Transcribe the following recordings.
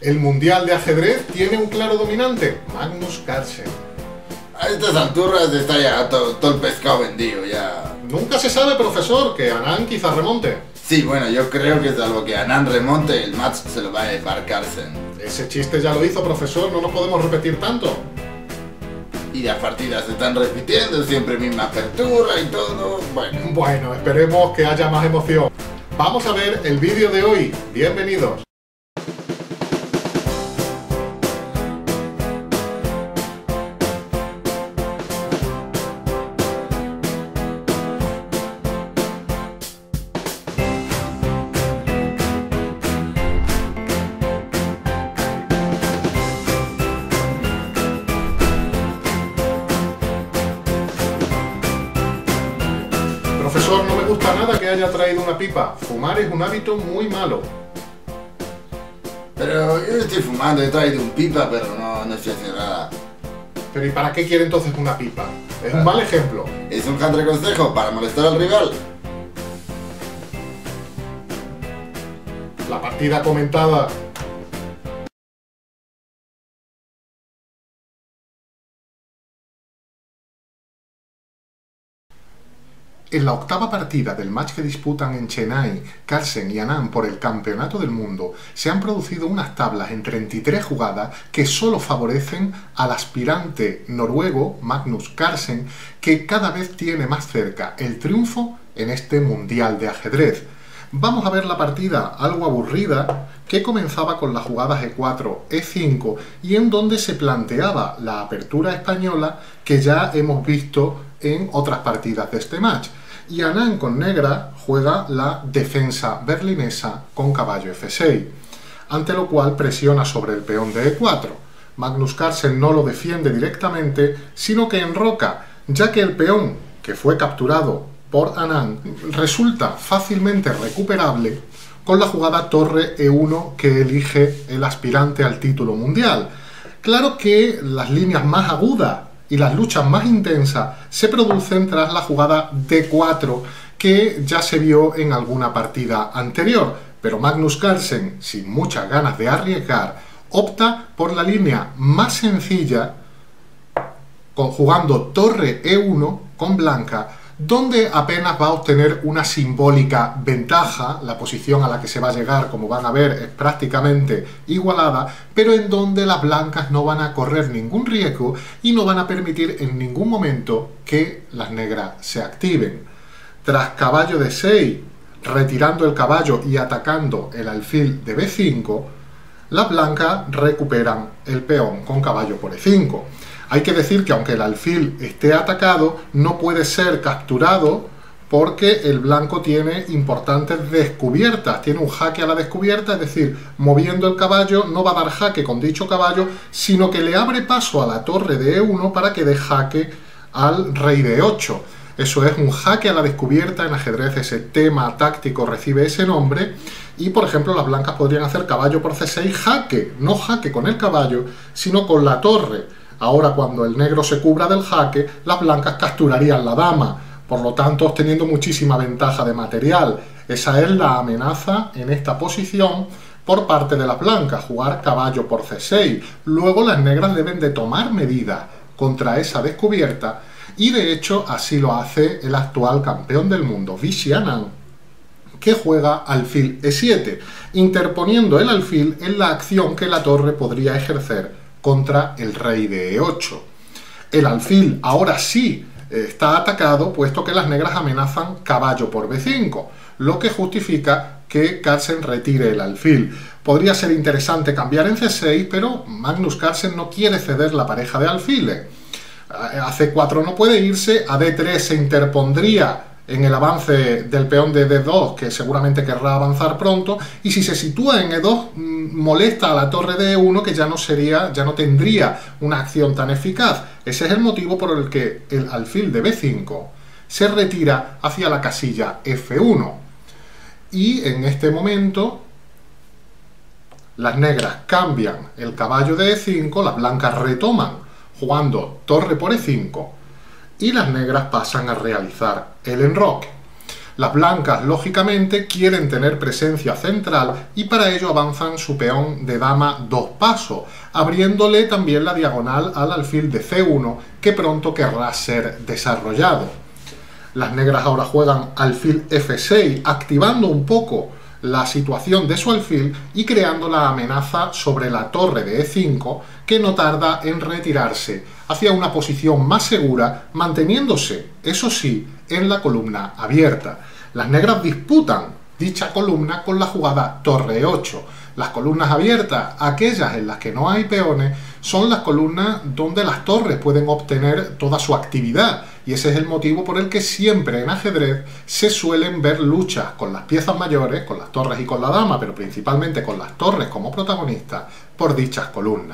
El mundial de ajedrez tiene un claro dominante, Magnus Carlsen. A estas alturas está ya todo el pescado vendido ya. Nunca se sabe, profesor, que Anand quizás remonte. Sí, bueno, yo creo que salvo que Anand remonte, el match se lo va a llevar Carlsen. Ese chiste ya lo hizo, profesor, no lo podemos repetir tanto. Y las partidas se están repitiendo, siempre misma apertura y todo, Bueno, esperemos que haya más emoción. Vamos a ver el vídeo de hoy. Bienvenidos. Profesor, no me gusta nada que haya traído una pipa. Fumar es un hábito muy malo. Pero yo estoy fumando, he traído un pipa, pero no estoy haciendo nada. Pero ¿y para qué quiere entonces una pipa? Es un mal ejemplo. Es un country consejo para molestar al rival. La partida comentada. En la octava partida del match que disputan en Chennai, Carlsen y Anand por el campeonato del mundo, se han producido unas tablas en 33 jugadas que solo favorecen al aspirante noruego Magnus Carlsen, que cada vez tiene más cerca el triunfo en este mundial de ajedrez. Vamos a ver la partida algo aburrida que comenzaba con la jugada G4, E5 y en donde se planteaba la apertura española que ya hemos visto en otras partidas de este match. Y Anand con negra juega la defensa berlinesa con caballo F6, ante lo cual presiona sobre el peón de E4. Magnus Carlsen no lo defiende directamente, sino que enroca, ya que el peón que fue capturado por Anand resulta fácilmente recuperable con la jugada torre E1 que elige el aspirante al título mundial. Claro que las líneas más agudas y las luchas más intensas se producen tras la jugada D4 que ya se vio en alguna partida anterior, pero Magnus Carlsen, sin muchas ganas de arriesgar, opta por la línea más sencilla, jugando torre E1 con blanca, donde apenas va a obtener una simbólica ventaja. La posición a la que se va a llegar, como van a ver, es prácticamente igualada, pero en donde las blancas no van a correr ningún riesgo y no van a permitir en ningún momento que las negras se activen. Tras caballo de 6, retirando el caballo y atacando el alfil de B5, las blancas recuperan el peón con caballo por E5. Hay que decir que aunque el alfil esté atacado, no puede ser capturado porque el blanco tiene importantes descubiertas, tiene un jaque a la descubierta, es decir, moviendo el caballo no va a dar jaque con dicho caballo, sino que le abre paso a la torre de E1 para que dé jaque al rey de E8. Eso es un jaque a la descubierta. En ajedrez ese tema táctico recibe ese nombre y, por ejemplo, las blancas podrían hacer caballo por C6 jaque, no jaque con el caballo, sino con la torre. Ahora, cuando el negro se cubra del jaque, las blancas capturarían la dama, por lo tanto obteniendo muchísima ventaja de material. Esa es la amenaza en esta posición por parte de las blancas, jugar caballo por C6. Luego las negras deben de tomar medidas contra esa descubierta y de hecho así lo hace el actual campeón del mundo, Vishy Anand, que juega alfil E7, interponiendo el alfil en la acción que la torre podría ejercer contra el rey de E8. El alfil ahora sí está atacado, puesto que las negras amenazan caballo por B5, lo que justifica que Carlsen retire el alfil. Podría ser interesante cambiar en C6, pero Magnus Carlsen no quiere ceder la pareja de alfiles. A C4 no puede irse, a D3 se interpondría en el avance del peón de D2, que seguramente querrá avanzar pronto, y si se sitúa en E2 molesta a la torre de E1, que ya no tendría una acción tan eficaz. Ese es el motivo por el que el alfil de B5 se retira hacia la casilla F1. Y en este momento las negras cambian el caballo de E5, las blancas retoman jugando torre por E5 y las negras pasan a realizar el enroque. Las blancas, lógicamente, quieren tener presencia central y para ello avanzan su peón de dama 2 pasos, abriéndole también la diagonal al alfil de C1, que pronto querrá ser desarrollado. Las negras ahora juegan alfil F6, activando un poco la situación de su alfil y creando la amenaza sobre la torre de E5, que no tarda en retirarse hacia una posición más segura, manteniéndose, eso sí, en la columna abierta. Las negras disputan dicha columna con la jugada torre E8. Las columnas abiertas, aquellas en las que no hay peones, son las columnas donde las torres pueden obtener toda su actividad, y ese es el motivo por el que siempre en ajedrez se suelen ver luchas con las piezas mayores, con las torres y con la dama, pero principalmente con las torres como protagonistas, por dichas columnas.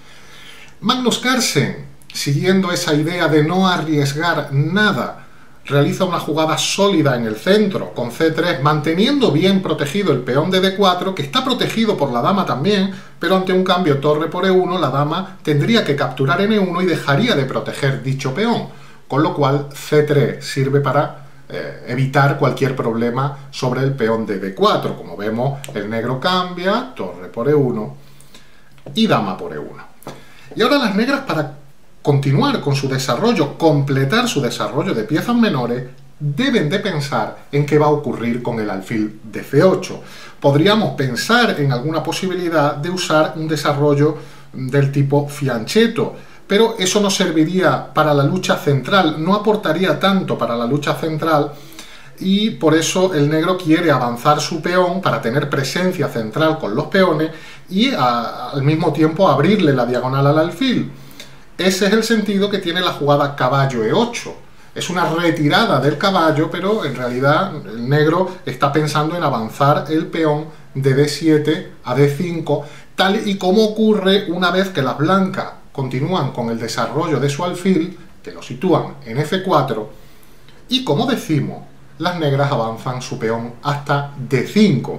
Magnus Carlsen, siguiendo esa idea de no arriesgar nada, realiza una jugada sólida en el centro, con C3, manteniendo bien protegido el peón de D4, que está protegido por la dama también, pero ante un cambio torre por E1, la dama tendría que capturar en E1 y dejaría de proteger dicho peón, con lo cual C3 sirve para evitar cualquier problema sobre el peón de D4. Como vemos, el negro cambia, torre por E1 y dama por E1. Y ahora las negras, para continuar con su desarrollo, completar su desarrollo de piezas menores, deben de pensar en qué va a ocurrir con el alfil de C8. Podríamos pensar en alguna posibilidad de usar un desarrollo del tipo fianchetto, pero eso no serviría para la lucha central, no aportaría tanto para la lucha central, y por eso el negro quiere avanzar su peón para tener presencia central con los peones y al mismo tiempo abrirle la diagonal al alfil. Ese es el sentido que tiene la jugada caballo E8. Es una retirada del caballo, pero en realidad el negro está pensando en avanzar el peón de D7 a D5, tal y como ocurre una vez que las blancas continúan con el desarrollo de su alfil, que lo sitúan en F4, y como decimos, las negras avanzan su peón hasta D5.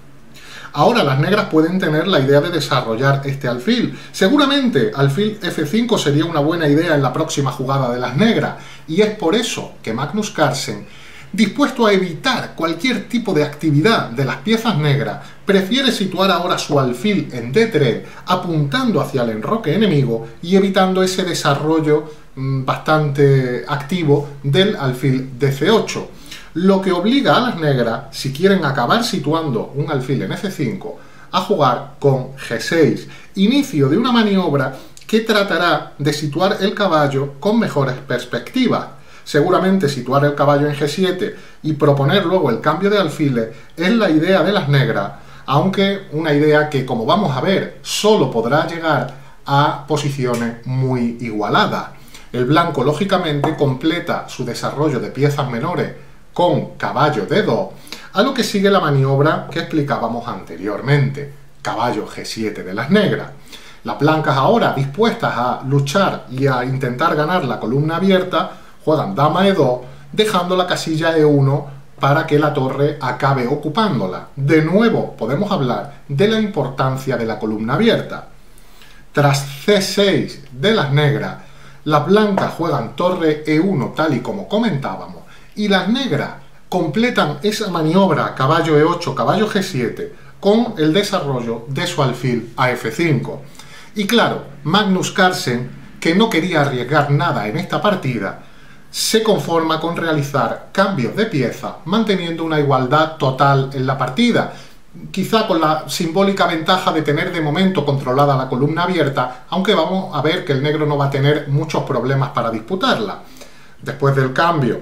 Ahora las negras pueden tener la idea de desarrollar este alfil. Seguramente alfil F5 sería una buena idea en la próxima jugada de las negras, y es por eso que Magnus Carlsen, dispuesto a evitar cualquier tipo de actividad de las piezas negras, prefiere situar ahora su alfil en D3, apuntando hacia el enroque enemigo y evitando ese desarrollo bastante activo del alfil de C8. Lo que obliga a las negras, si quieren acabar situando un alfil en F5, a jugar con G6, inicio de una maniobra que tratará de situar el caballo con mejores perspectivas. Seguramente situar el caballo en G7 y proponer luego el cambio de alfiles es la idea de las negras, aunque una idea que, como vamos a ver, solo podrá llegar a posiciones muy igualadas. El blanco, lógicamente, completa su desarrollo de piezas menores con caballo D2, a lo que sigue la maniobra que explicábamos anteriormente, caballo G7 de las negras. Las blancas ahora, dispuestas a luchar y a intentar ganar la columna abierta, juegan dama E2, dejando la casilla E1 para que la torre acabe ocupándola. De nuevo podemos hablar de la importancia de la columna abierta. Tras C6 de las negras, las blancas juegan torre E1 tal y como comentábamos, y las negras completan esa maniobra caballo E8, caballo G7 con el desarrollo de su alfil a F5. Y claro, Magnus Carlsen, que no quería arriesgar nada en esta partida, se conforma con realizar cambios de pieza, manteniendo una igualdad total en la partida, quizá con la simbólica ventaja de tener de momento controlada la columna abierta, aunque vamos a ver que el negro no va a tener muchos problemas para disputarla. Después del cambio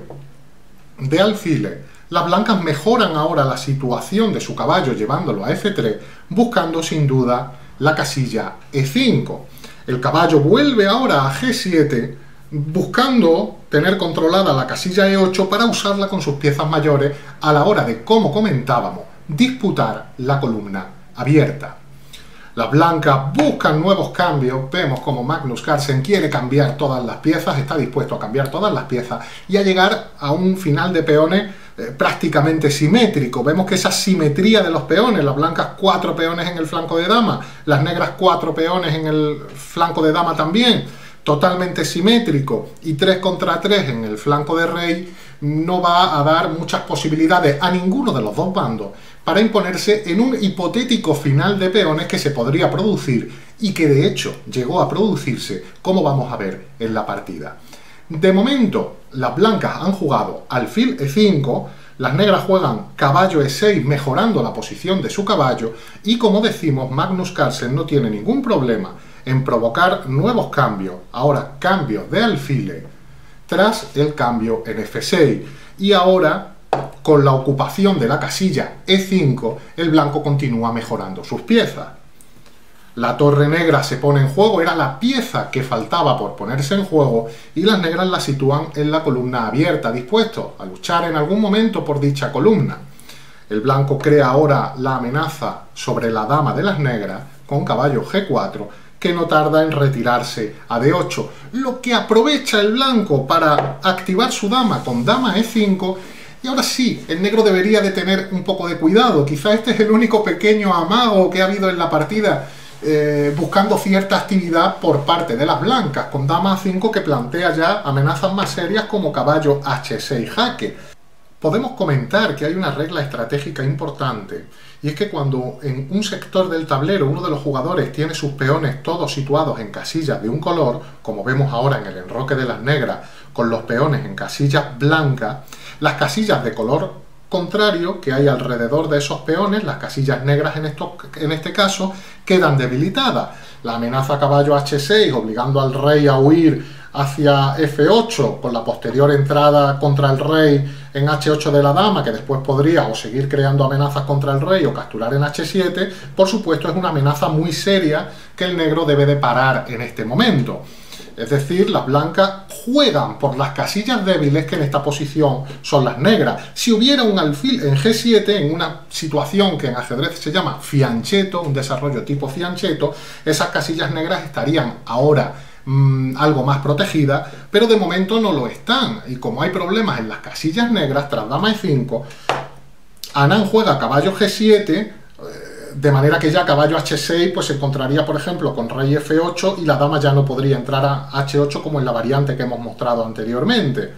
de alfiles, las blancas mejoran ahora la situación de su caballo llevándolo a F3, buscando sin duda la casilla E5. El caballo vuelve ahora a G7, buscando tener controlada la casilla E8 para usarla con sus piezas mayores a la hora de, como comentábamos, disputar la columna abierta. Las blancas buscan nuevos cambios, vemos como Magnus Carlsen quiere cambiar todas las piezas, está dispuesto a cambiar todas las piezas y a llegar a un final de peones prácticamente simétrico. Vemos que esa simetría de los peones, las blancas 4 peones en el flanco de dama, las negras 4 peones en el flanco de dama también, totalmente simétrico, y 3 contra 3 en el flanco de rey, no va a dar muchas posibilidades a ninguno de los dos bandos para imponerse en un hipotético final de peones que se podría producir y que de hecho llegó a producirse, como vamos a ver en la partida. De momento, las blancas han jugado alfil e5, las negras juegan caballo e6 mejorando la posición de su caballo y, como decimos, Magnus Carlsen no tiene ningún problema en provocar nuevos cambios, ahora cambios de alfiles, tras el cambio en f6. Y ahora, con la ocupación de la casilla e5, el blanco continúa mejorando sus piezas. La torre negra se pone en juego, era la pieza que faltaba por ponerse en juego, y las negras la sitúan en la columna abierta, dispuestos a luchar en algún momento por dicha columna. El blanco crea ahora la amenaza sobre la dama de las negras con caballo g4, que no tarda en retirarse a d8, lo que aprovecha el blanco para activar su dama con dama e5. Y ahora sí, el negro debería de tener un poco de cuidado, quizá este es el único pequeño amago que ha habido en la partida, buscando cierta actividad por parte de las blancas, con dama a5 que plantea ya amenazas más serias como caballo h6 jaque. Podemos comentar que hay una regla estratégica importante, y es que cuando en un sector del tablero uno de los jugadores tiene sus peones todos situados en casillas de un color, como vemos ahora en el enroque de las negras con los peones en casillas blancas, las casillas de color contrario que hay alrededor de esos peones, las casillas negras en este caso, quedan debilitadas. La amenaza caballo h6 obligando al rey a huir hacia f8 con la posterior entrada contra el rey en h8 de la dama, que después podría o seguir creando amenazas contra el rey o capturar en h7, por supuesto es una amenaza muy seria que el negro debe de parar en este momento. Es decir, las blancas juegan por las casillas débiles que en esta posición son las negras. Si hubiera un alfil en g7, en una situación que en ajedrez se llama fianchetto, un desarrollo tipo fianchetto, esas casillas negras estarían ahora algo más protegidas, pero de momento no lo están. Y como hay problemas en las casillas negras, tras dama e5, Anand juega caballo g7, de manera que ya caballo h6 pues se encontraría, por ejemplo, con rey f8 y la dama ya no podría entrar a h8 como en la variante que hemos mostrado anteriormente.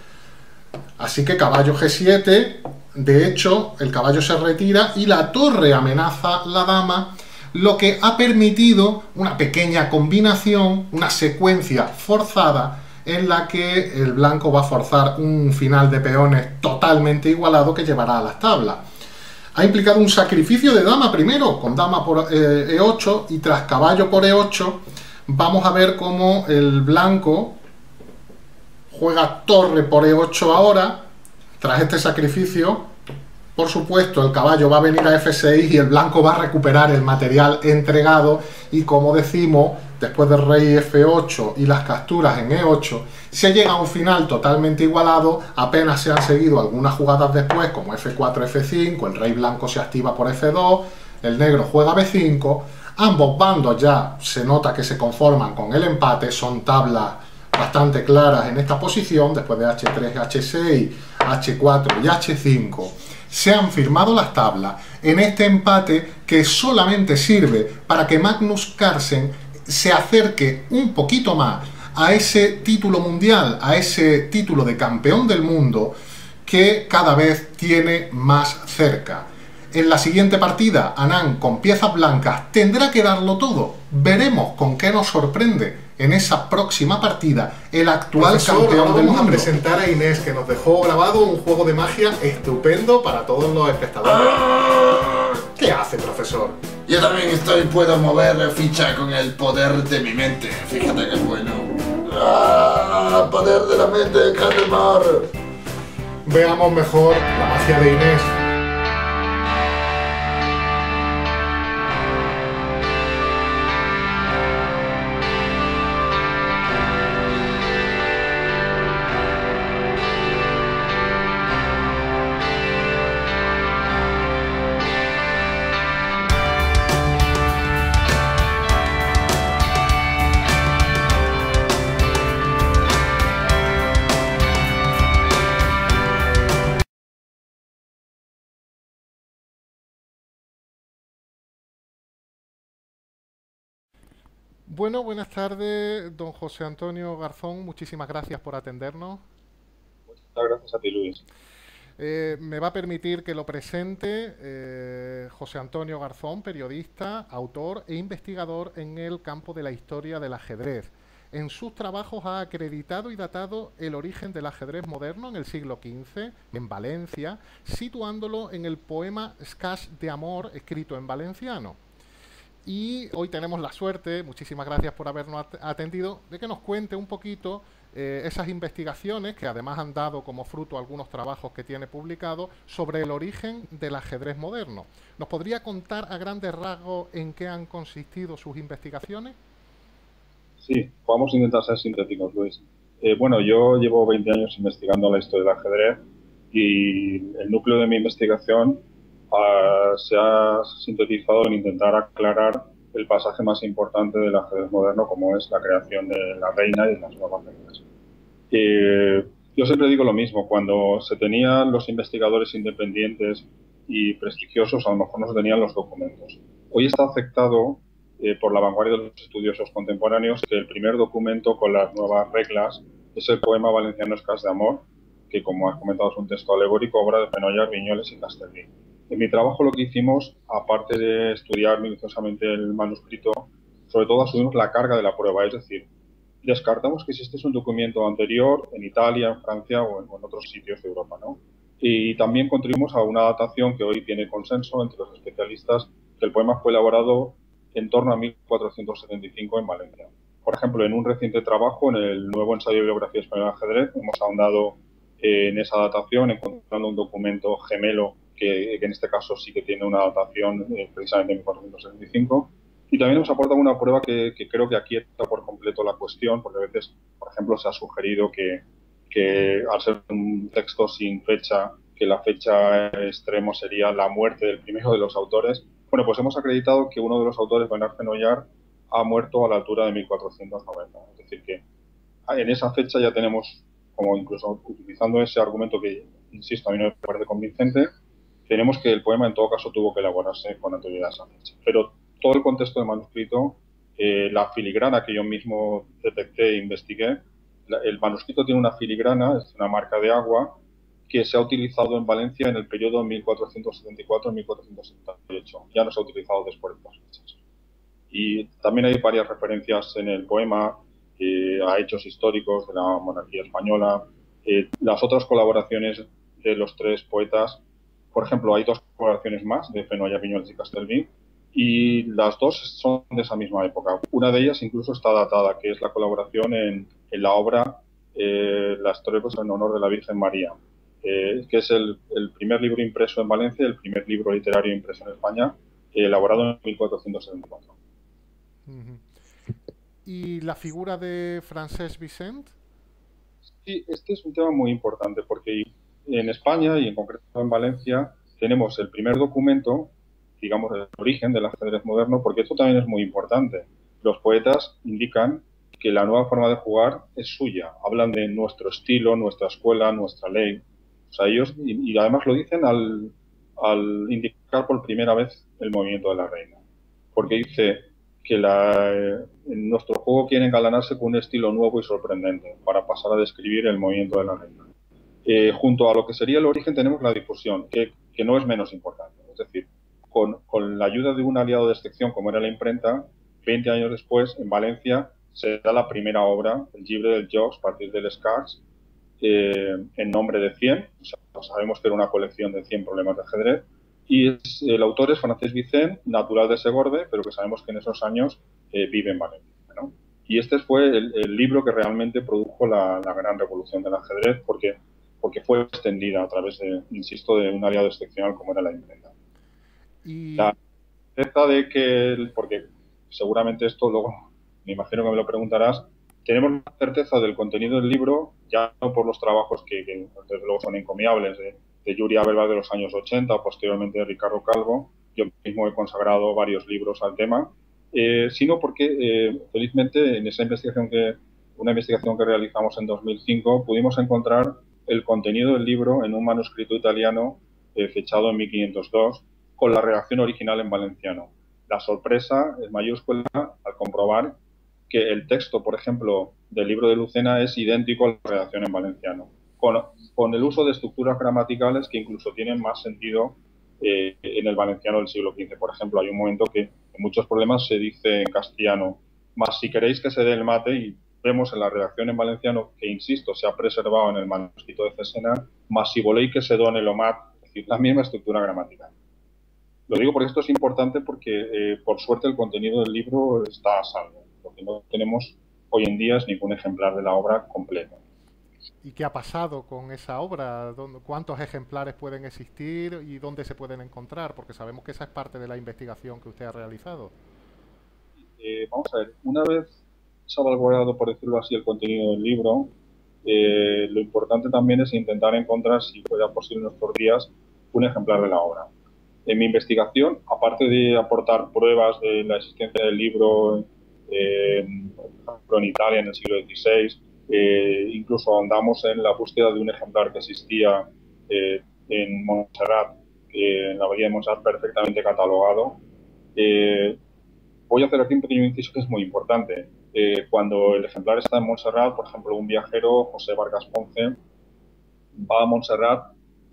Así que caballo g7, de hecho, el caballo se retira y la torre amenaza la dama, lo que ha permitido una pequeña combinación, una secuencia forzada en la que el blanco va a forzar un final de peones totalmente igualado que llevará a las tablas. Ha implicado un sacrificio de dama primero, con dama por e8, y tras caballo por e8 vamos a ver cómo el blanco juega torre por e8 ahora. Tras este sacrificio, por supuesto, el caballo va a venir a f6 y el blanco va a recuperar el material entregado, y como decimos, después del rey f8 y las capturas en e8, se llega a un final totalmente igualado. Apenas se han seguido algunas jugadas después, como f4, f5, el rey blanco se activa por f2, el negro juega b5, ambos bandos ya se nota que se conforman con el empate, son tablas bastante claras en esta posición. Después de h3, h6, h4 y h5, se han firmado las tablas en este empate que solamente sirve para que Magnus Carlsen se acerque un poquito más a ese título mundial, a ese título de campeón del mundo que cada vez tiene más cerca. En la siguiente partida, Anand con piezas blancas tendrá que darlo todo. Veremos con qué nos sorprende en esa próxima partida el actual campeón del mundo. Vamos a presentar a Inés, que nos dejó grabado un juego de magia estupendo para todos los espectadores. ¿Qué hace, profesor? Yo también puedo mover ficha con el poder de mi mente. Fíjate que bueno. Poder de la mente, Candemar. Veamos mejor la magia de Inés. Bueno, buenas tardes, don José Antonio Garzón. Muchísimas gracias por atendernos. Muchas gracias a ti, Luis. Me va a permitir que lo presente José Antonio Garzón, periodista, autor e investigador en el campo de la historia del ajedrez. En sus trabajos ha acreditado y datado el origen del ajedrez moderno en el siglo XV, en Valencia, situándolo en el poema Escaix d'Amor, escrito en valenciano. Y hoy tenemos la suerte, muchísimas gracias por habernos atendido, de que nos cuente un poquito esas investigaciones, que además han dado como fruto algunos trabajos que tiene publicados, sobre el origen del ajedrez moderno. ¿Nos podría contar a grandes rasgos en qué han consistido sus investigaciones? Sí, vamos a intentar ser sintéticos, Luis. Bueno, yo llevo 20 años investigando la historia del ajedrez y el núcleo de mi investigación se ha sintetizado en intentar aclarar el pasaje más importante del ajedrez moderno, como es la creación de la reina y de las nuevas reglas. Yo siempre digo lo mismo, cuando se tenían los investigadores independientes y prestigiosos, a lo mejor no se tenían los documentos. Hoy está aceptado por la vanguardia de los estudiosos contemporáneos que el primer documento con las nuevas reglas es el poema valenciano Escaix d'Amor, que como has comentado es un texto alegórico, obra de Fenollar, Viñoles y Castellví. En mi trabajo lo que hicimos, aparte de estudiar minuciosamente el manuscrito, sobre todo asumimos la carga de la prueba, es decir, descartamos que existiese un documento anterior en Italia, en Francia o en otros sitios de Europa, ¿no? Y también contribuimos a una datación que hoy tiene consenso entre los especialistas, que el poema fue elaborado en torno a 1475 en Valencia. Por ejemplo, en un reciente trabajo, en el nuevo ensayo de biografía española de ajedrez, hemos ahondado en esa datación, encontrando un documento gemelo que en este caso sí que tiene una datación precisamente en 1475. Y también nos aporta una prueba que creo que aquieta por completo la cuestión, porque a veces, por ejemplo, se ha sugerido que al ser un texto sin fecha, que la fecha extremo sería la muerte del primero de los autores. Bueno, pues hemos acreditado que uno de los autores, Bernard Fenollar, ha muerto a la altura de 1490. Es decir, que en esa fecha ya tenemos, como incluso utilizando ese argumento que, insisto, a mí no me parece convincente, tenemos que el poema en todo caso tuvo que elaborarse con anterioridad a esa fecha. Pero todo el contexto del manuscrito, la filigrana que yo mismo detecté e investigué, el manuscrito tiene una filigrana, es una marca de agua, que se ha utilizado en Valencia en el periodo 1474-1478. Ya no se ha utilizado después de estas fechas. Y también hay varias referencias en el poema a hechos históricos de la monarquía española. Las otras colaboraciones de los tres poetas, por ejemplo, hay dos colaboraciones más de Fenollar, Viñoles y Castellví, y las dos son de esa misma época. Una de ellas incluso está datada, que es la colaboración en la obra Las Trevas en honor de la Virgen María, que es el primer libro impreso en Valencia, el primer libro literario impreso en España, elaborado en 1474. ¿Y la figura de Francesc Vicent? Sí, este es un tema muy importante porque en España y en concreto en Valencia tenemos el primer documento, digamos, del origen del ajedrez moderno, porque esto también es muy importante. Los poetas indican que la nueva forma de jugar es suya. Hablan de nuestro estilo, nuestra escuela, nuestra ley. O sea, ellos, y además lo dicen al indicar por primera vez el movimiento de la reina. Porque dice que en nuestro juego quieren engalanarse con un estilo nuevo y sorprendente para pasar a describir el movimiento de la reina. Junto a lo que sería el origen tenemos la difusión, que no es menos importante. Es decir, con la ayuda de un aliado de excepción como era la imprenta, 20 años después, en Valencia, se da la primera obra, el Llibre dels Jocs, a partir del Escacs, en nombre de 100. O sea, sabemos que era una colección de 100 problemas de ajedrez. Y el autor es Francesc Vicent, natural de Segorbe, pero que sabemos que en esos años vive en Valencia, ¿no? Y este fue el libro que realmente produjo la gran revolución del ajedrez, porque fue extendida a través de, insisto, de un aliado excepcional como era la imprenta. Y La certeza de que, porque seguramente esto luego, me imagino que me lo preguntarás, tenemos la certeza del contenido del libro, ya no por los trabajos que desde luego son encomiables, de Yuri Abelbas de los años 80, posteriormente de Ricardo Calvo, yo mismo he consagrado varios libros al tema, sino porque felizmente en esa una investigación que realizamos en 2005, pudimos encontrar el contenido del libro en un manuscrito italiano fechado en 1502, con la redacción original en valenciano. La sorpresa es mayúscula al comprobar que el texto, por ejemplo, del libro de Lucena es idéntico a la redacción en valenciano, con con el uso de estructuras gramaticales que incluso tienen más sentido en el valenciano del siglo XV. Por ejemplo, hay un momento que en muchos problemas se dice en castellano, más si queréis que se dé el mate, y vemos en la redacción en valenciano que, insisto, se ha preservado en el manuscrito de Cesena, más si voléis que se done lo mat, es decir, la misma estructura gramatical. Lo digo porque esto es importante porque, por suerte, el contenido del libro está a salvo. Lo que no tenemos hoy en día es ningún ejemplar de la obra completa. ¿Y qué ha pasado con esa obra? ¿Cuántos ejemplares pueden existir y dónde se pueden encontrar? Porque sabemos que esa es parte de la investigación que usted ha realizado. Vamos a ver, una vez salvaguardado, por decirlo así, el contenido del libro, lo importante también es intentar encontrar, si fuera posible en nuestros días, un ejemplar de la obra. En mi investigación, aparte de aportar pruebas de la existencia del libro, por ejemplo, en Italia en el siglo XVI, incluso andamos en la búsqueda de un ejemplar que existía en Montserrat, en la abadía de Montserrat, perfectamente catalogado. Voy a hacer aquí un pequeño inciso que es muy importante. Cuando el ejemplar está en Montserrat, por ejemplo, un viajero, José Vargas Ponce, va a Montserrat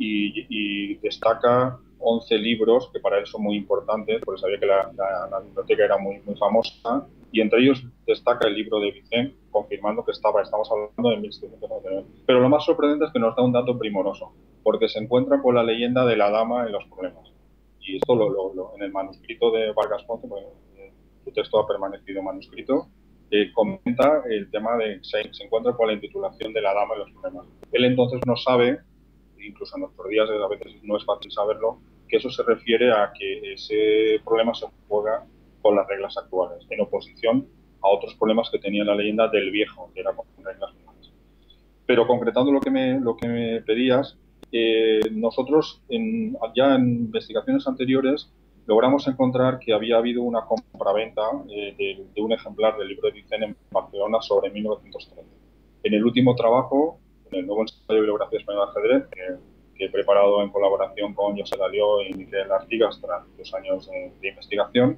y destaca 11 libros que para él son muy importantes, porque sabía que la biblioteca era muy, muy famosa, y entre ellos destaca el libro de Vicent, confirmando que estamos hablando de 1799. Pero lo más sorprendente es que nos da un dato primoroso, porque se encuentra con la leyenda de la dama en los problemas. Y esto en el manuscrito de Vargas Ponce, bueno, su texto ha permanecido manuscrito, comenta el tema de se encuentra con la intitulación de la dama en los problemas. Él entonces no sabe, incluso en nuestros días a veces no es fácil saberlo, que eso se refiere a que ese problema se juega con las reglas actuales, en oposición a otros problemas que tenía la leyenda del viejo, que era con reglas nuevas. Pero concretando lo que me pedías, nosotros ya en investigaciones anteriores logramos encontrar que había habido una compraventa de un ejemplar del libro de Vicent en Barcelona sobre 1913. En el último trabajo, en el nuevo ensayo de bibliografía española de ajedrez, que he preparado en colaboración con José Lalió y Miquel Artigas tras 2 años de investigación,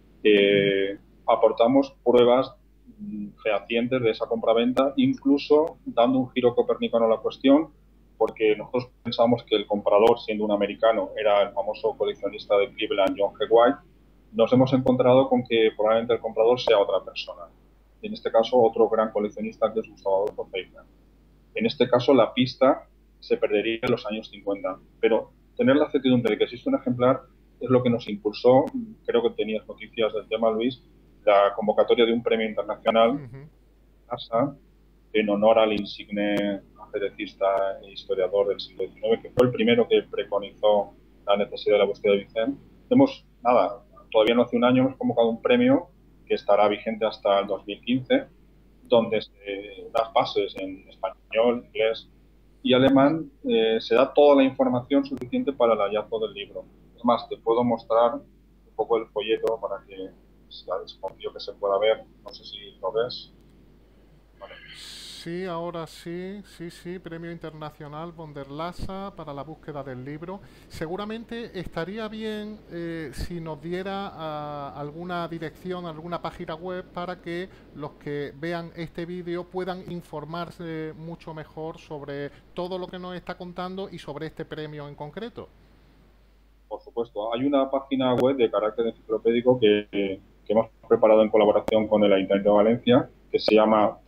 aportamos pruebas fehacientes de esa compraventa, incluso dando un giro copernicano a la cuestión, porque nosotros pensamos que el comprador, siendo un americano, era el famoso coleccionista de Cleveland, John G. White. Nos hemos encontrado con que probablemente el comprador sea otra persona. En este caso, otro gran coleccionista que es Gustavo Adolfo Eichmann. En este caso, la pista se perdería en los años 50. Pero tener la certidumbre de que existe un ejemplar es lo que nos impulsó, creo que tenías noticias del tema, Luis, la convocatoria de un premio internacional, NASA, en honor al insigne ajedrecista e historiador del siglo XIX, que fue el primero que preconizó la necesidad de la búsqueda de Vicent. Todavía no hace un año hemos convocado un premio que estará vigente hasta el 2015, donde las bases en español, inglés y alemán se da toda la información suficiente para el hallazgo del libro. Es más, te puedo mostrar un poco el folleto para que confío que se pueda ver. No sé si lo ves. Vale. Sí, ahora sí, Premio Internacional von der Lasa para la búsqueda del libro. Seguramente estaría bien si nos diera alguna dirección, alguna página web para que los que vean este vídeo puedan informarse mucho mejor sobre todo lo que nos está contando y sobre este premio en concreto. Por supuesto, hay una página web de carácter enciclopédico que hemos preparado en colaboración con el Ayuntamiento de Valencia, que se llama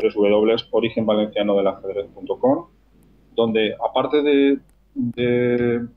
www.origenvalencianodelajedrez.com, donde aparte de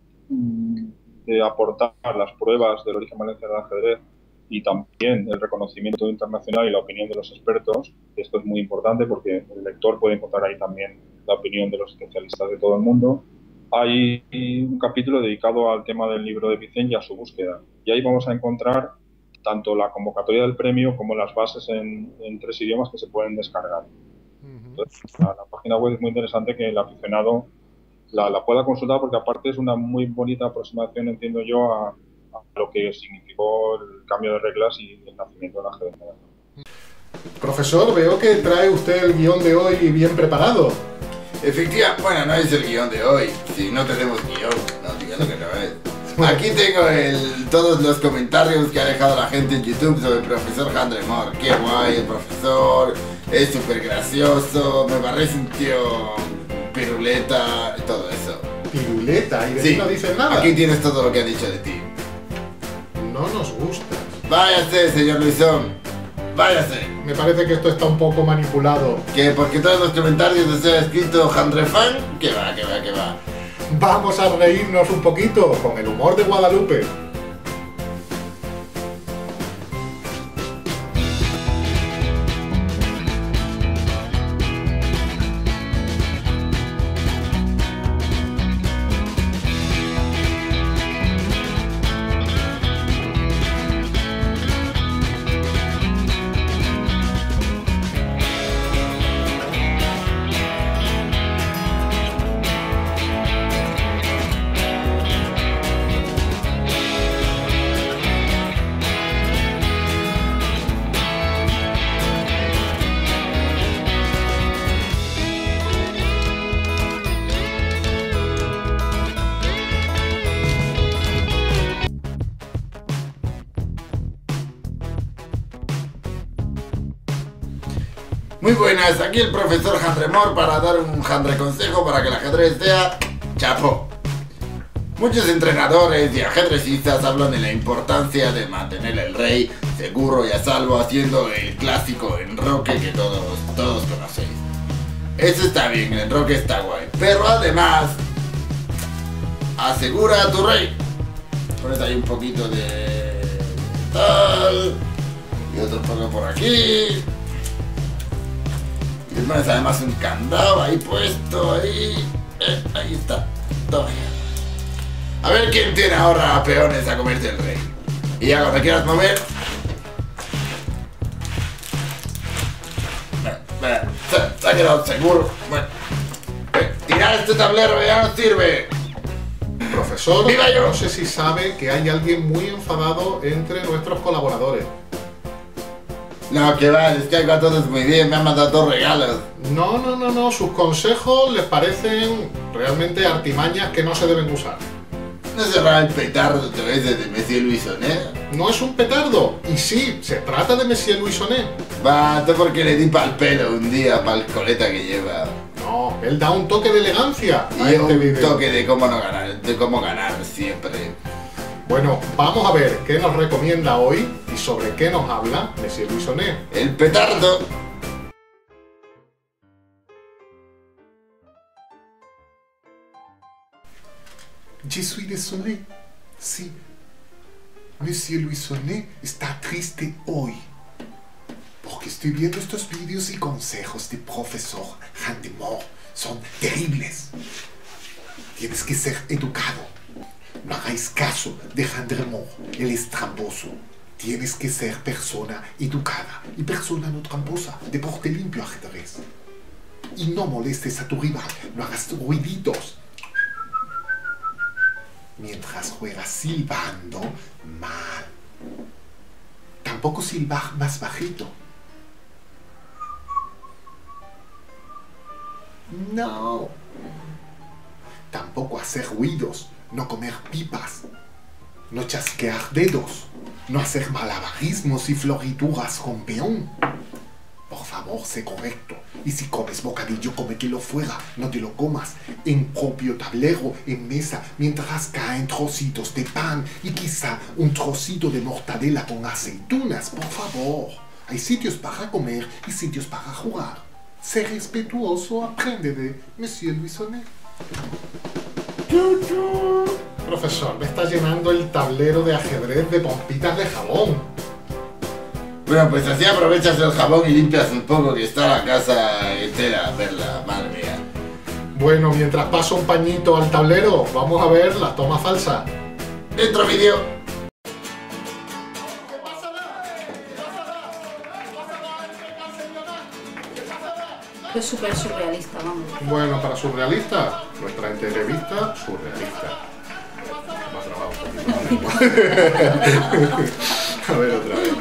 aportar las pruebas del origen valenciano del ajedrez y también el reconocimiento internacional y la opinión de los expertos, esto es muy importante porque el lector puede encontrar ahí también la opinión de los especialistas de todo el mundo, hay un capítulo dedicado al tema del libro de Vicent y a su búsqueda. Y ahí vamos a encontrar tanto la convocatoria del premio como las bases en 3 idiomas que se pueden descargar. Entonces, la página web es muy interesante que el aficionado la pueda consultar, porque aparte es una muy bonita aproximación, entiendo yo, a lo que significó el cambio de reglas y el nacimiento del ajedrez moderno. Profesor, veo que trae usted el guión de hoy bien preparado. Efectivamente, bueno, no es el guión de hoy. Si no tenemos guión, no digas lo que no es. Aquí tengo todos los comentarios que ha dejado la gente en YouTube sobre el profesor Handremore. Qué guay el profesor, es súper gracioso, me parece un tío piruleta y todo eso. ¿Piruleta? ¿Y de Sí, ti no dices nada? aquí tienes todo lo que han dicho de ti. No nos gusta. Váyase, señor Luisón. Váyase. Me parece que esto está un poco manipulado. Que porque todos los comentarios les ha escrito Handrefan, que va, que va, que va. Vamos a reírnos un poquito con el humor de Guadalupe. Muy buenas, aquí el profesor Handremor para dar un Handre consejo para que el ajedrez sea chapo. Muchos entrenadores y ajedrecistas hablan de la importancia de mantener el rey seguro y a salvo haciendo el clásico enroque que todos conocéis. Eso está bien, el enroque está guay, pero además asegura a tu rey. Pones ahí un poquito de tal y otro poco por aquí. Y pones además un candado ahí puesto, ahí está, toma ya. A ver quién tiene ahora a peones a comerse el rey. Y ya cuando quieras mover... Se ha quedado seguro. Bueno, tirar este tablero ya no sirve. Profesor, ¡Viva yo! no sé si sabe que hay alguien muy enfadado entre nuestros colaboradores. No, que va, les caigo a todos muy bien, me han mandado dos regalos. No, sus consejos les parecen realmente artimañas que no se deben usar. ¿No será el petardo ese de Monsieur Luisonnet? No es un petardo, y sí, se trata de Monsieur Luisonnet. Va, todo porque le di pa'l pelo un día, pa'l coleta que lleva. No, él da un toque de elegancia a Y este un vídeo. toque de cómo no ganar, de cómo ganar siempre. Bueno, vamos a ver qué nos recomienda hoy y sobre qué nos habla Monsieur Luisonnet. El petardo. Je suis désolé. Sí. Monsieur Luisonnet está triste hoy. Porque estoy viendo estos vídeos y consejos de profesor Handremor. Son terribles. Tienes que ser educado. No hagáis caso de Handremor. Él es tramposo. Tienes que ser persona educada y persona no tramposa. Deporte limpio, ajedrez. Y no molestes a tu rival. No hagas ruiditos. Mientras juegas silbando, mal. Tampoco silbar más bajito. No. Tampoco hacer ruidos, no comer pipas, no chasquear dedos, no hacer malabarismos y florituras con peón. Por favor, sé correcto. Y si comes bocadillo, cómetelo fuera, no te lo comas en propio tablero, en mesa, mientras caen trocitos de pan y quizá un trocito de mortadela con aceitunas, por favor. Hay sitios para comer y sitios para jugar. Sé respetuoso, aprende de Monsieur Luisonnet. Profesor, me está llenando el tablero de ajedrez de pompitas de jabón. Bueno, pues así aprovechas el jabón y limpias un poco que está la casa entera a verla, madre mía. Bueno, mientras paso un pañito al tablero, vamos a ver las tomas falsas. Dentro vídeo. Es súper surrealista, vamos. Bueno, para surrealista, nuestra entrevista surrealista. Me ha trabado un poquito. A ver otra vez.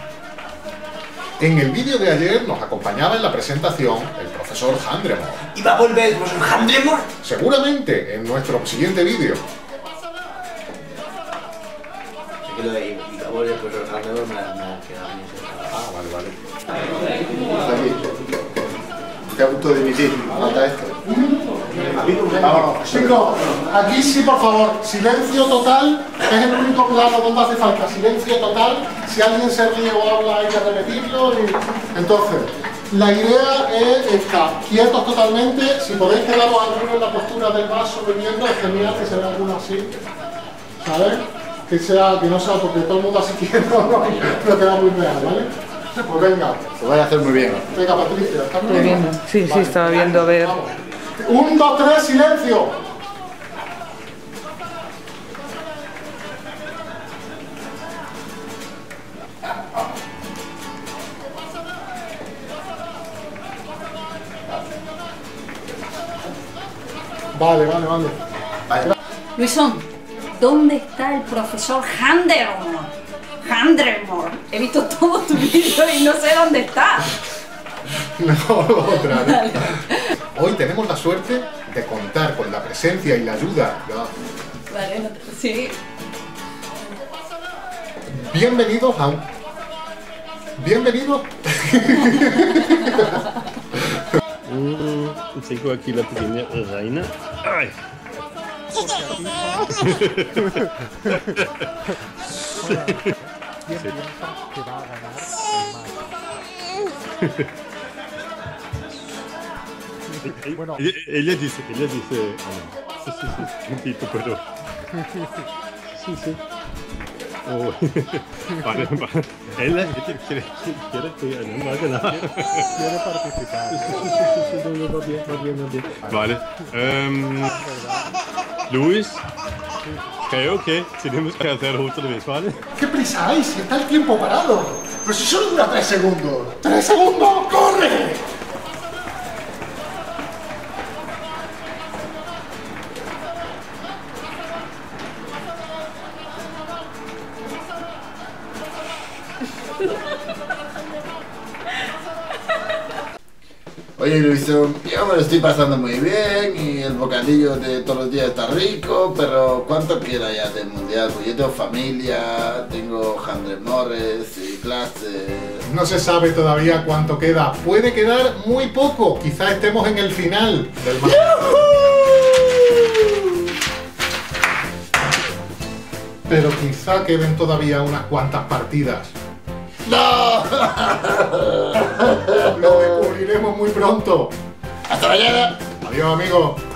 En el vídeo de ayer nos acompañaba en la presentación el profesor Handremor. ¿Y va a volver el profesor Handremor? Seguramente en nuestro siguiente vídeo. Que lo de y va a volver el profesor Handremor me ha quedado bien. Ah, vale. Aquí. Estoy a punto de dimitir. Falta esto. Chicos, aquí sí, por favor, silencio total, es el único plano donde hace falta silencio total. Si alguien se ríe o habla hay que repetirlo. Entonces, la idea es estar quietos totalmente. Si podéis quedaros alguno en la postura del vaso bebiendo, es genial que se vea alguno así, ¿sabes? Que no sea porque todo el mundo así quieto, no queda muy real, ¿vale? Pues venga. Se vaya a hacer muy bien. Venga, Patricia, ¿estás Estoy viendo, sí, sí, estaba viendo, a ver. 1, 2, 3, silencio. Vale. Luisón, ¿dónde está el profesor Handermore? Handermore. He visto todo tu vídeo y no sé dónde está. No, otra vez. Hoy tenemos la suerte de contar con la presencia y la ayuda. Vale, sí. Bienvenidos a un... Bienvenidos. Tengo aquí la pequeña reina. ¡Ay! ¿Quién piensa que va a ganar el match? Bueno. Ella dice, sí, un poquito, pero... Sí. Oh. Vale. Ella quiere que no haga nada. Quiere participar. Sí, va bien. Vale. Luis, creo que tenemos que hacer otra vez, ¿vale? ¿Qué prisa hay si está el tiempo parado? Pero si solo dura 3 segundos. ¡3 segundos! ¡Corre! Oye, Luisón, yo me lo estoy pasando muy bien y el bocadillo de todos los días está rico, pero ¿cuánto queda ya del mundial? Pues yo tengo familia, tengo Handremores y clases. No se sabe todavía cuánto queda. Puede quedar muy poco. Quizá estemos en el final del match. Pero quizá queden todavía unas cuantas partidas. ¡No! Lo descubriremos muy pronto. ¡Hasta mañana! Adiós, amigos.